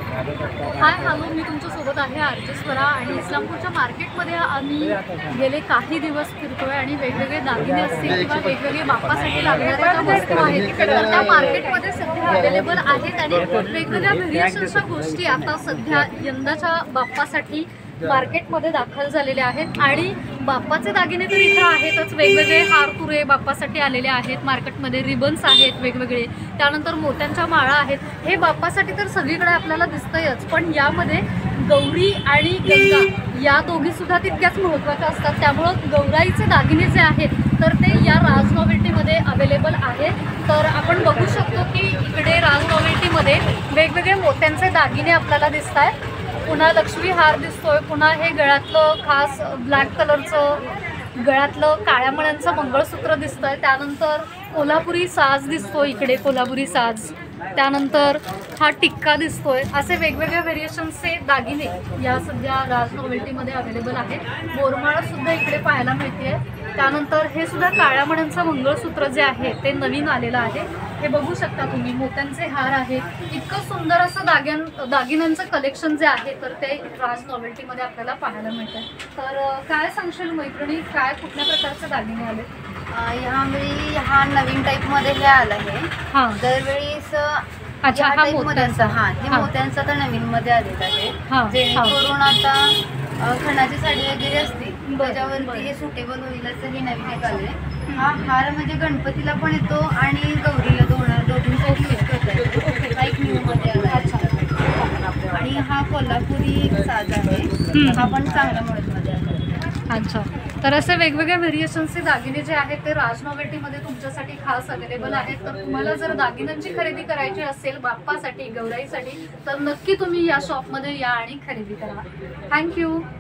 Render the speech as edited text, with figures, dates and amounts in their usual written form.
Hi hello, मी तुमच्यासोबत आहे आर्जेस्वरा आणि इस्लामपूरच्या मार्केटमध्ये आम्ही गेले काही दिवस फिरतोय आणि वेगवेगळे दागिने असतील किंवा वेगवेगळे बाप्पासाठी लागणाऱ्या ज्या वस्तू आहेत तर त्या मार्केटमध्ये सध्या अवेलेबल आहेत आणि वेगवेगळ्या व्हेरिएशन्सच्या गोष्टी आता सध्या यंदाच्या बाप्पासाठी मार्केटमध्ये दाखल झालेले आहेत। आणि बाप्पाचे दागिने तर इथं आहेतच, वेगवेगळे हार तुरे बाप्पासाठी आलेले आहेत मार्केटमध्ये, रिबन्स आहेत वेगवेगळे, त्यानंतर मोत्यांच्या माळा आहेत। हे बाप्पासाठी तर सगळीकडे आपल्याला दिसतंयच, पण यामध्ये गौरी आणि गंगा या दोघी सुद्धा तितक्याच महत्त्वाच्या असतात। त्यामुळं गौराईचे दागिने जे आहेत तर ते या राज नॉवेल्टीमध्ये अवेलेबल आहेत। तर आपण बघू शकतो की इकडे राज नॉवेल्टीमध्ये वेगवेगळे मोत्यांचे दागिने आपल्याला दिसत आहेत। पुन्हा लक्ष्मी हार दिसतोय, पुन्हा हे गळ्यातलं खास ब्लॅक कलरचं गळ्यातलं काळ्या मण्यांचं मंगळसूत्र दिसतंय, त्यानंतर कोल्हापुरी साज दिसतोय, इकडे कोल्हापुरी साज, त्यानंतर हा टिक्का दिसतोय। असे वेगवेगळ्या व्हेरिएशन्सचे दागिने या सध्या राज नॉवेल्टीमध्ये अवेलेबल आहेत। बोरमाळा सुद्धा इकडे पाहायला मिळते। त्यानंतर हे सुद्धा काळ्या मण्यांचं मंगळसूत्र जे आहे ते नवीन आलेलं आहे, हे बघू शकता तुम्ही। मोत्यांचे हार आहेत, इतकं सुंदर असं दागिन्यांचं कलेक्शन जे आहे तर ते राज नॉवेल्टीमध्ये आपल्याला पाहायला मिळतं। तर काय सांगशील मैत्रिणी, काय कुठल्या प्रकारचे दागिने आले? ह्यावेळी हा नवीन टाईपमध्ये हे आलं आहे। हां, दरवेळीस अच्छा, हा मोत्यांचा, हे मोत्यांचा तर नवीन मध्ये आलेला आहे, हां, जेणेकरून आता खणाची साडी वगैरे असते त्याच्यावरती हे सुटेबल होईल असं हे नवीन एक आले। हा हार म्हणजे गणपतीला पण येतो आणि गौरीला दोघींसाठी यूज करता येतो, हा एक न्यू मध्ये आला आहे। आणि हा कोल्हापुरी साज आहे, हा पण चांगला मुळामध्ये आहे। अच्छा, तर असे वेगवेगळ्या व्हेरिएशन्सचे दागिने जे आहेत ते राज नॉवेल्टीमध्ये तुमच्यासाठी खास अवेलेबल आहेत। तर तुम्हाला जर दागिन्यांची खरेदी करायची असेल बाप्पासाठी, गौराईसाठी, तर नक्की तुम्ही या शॉपमध्ये या आणि खरेदी करा। थँक्यू।